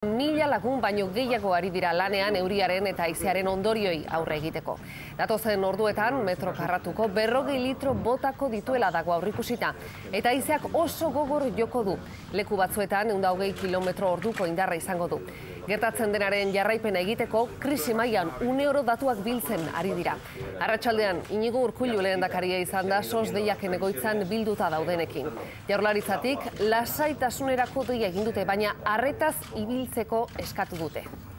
1000 lagun baino gehiago ari dira lanean euriaren eta haizearen ondorioi aurre egiteko. Datozen orduetan metro karratuko 40 litro botako dituela dago aurreikusita. Eta haizeak oso gogor joko du. Leku batzuetan 120 km/h indarra izango du. Gertatzen denaren jarraipena egiteko krisi mailan uneoro datuak biltzen ari dira. Arratsaldean Inigo Urkullu lehendakaria izan da SOS deiaken egoitzan bilduta daudenekin. Jaurlaritzatik lasaitasunerako deia egin dute, baina arretaz ibiltzeko eskatu dute.